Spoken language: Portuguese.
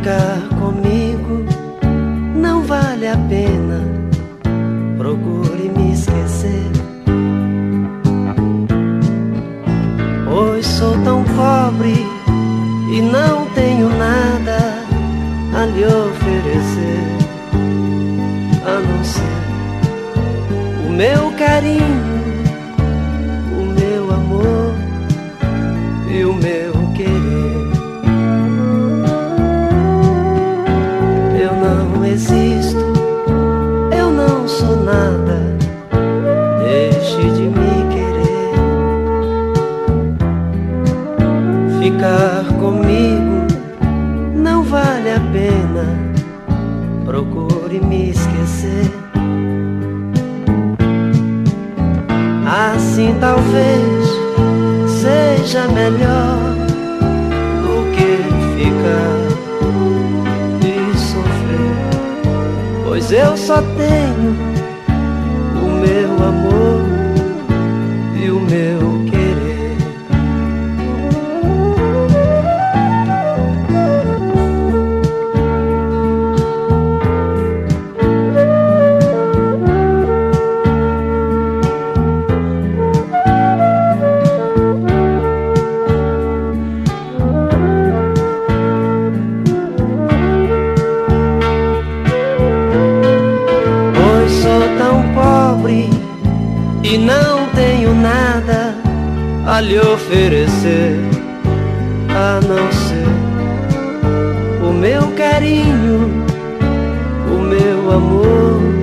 Ficar comigo não vale a pena, procure me esquecer. Pois sou tão pobre e não tenho nada a lhe oferecer, a não ser o meu carinho, o meu amor e o meu querer. Eu não existo, eu não sou nada, deixe de me querer. Ficar comigo não vale a pena, procure me esquecer. Assim talvez seja melhor do que ficar e sofrer, pois eu só tenho o meu amor e o meu querer. E não tenho nada a lhe oferecer, a não ser o meu carinho, o meu amor